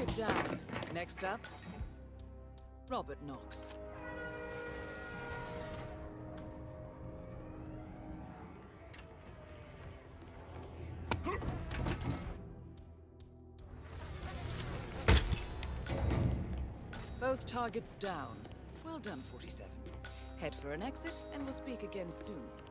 Target down. Next up, Robert Knox. Both targets down. Well done, 47. Head for an exit, and we'll speak again soon.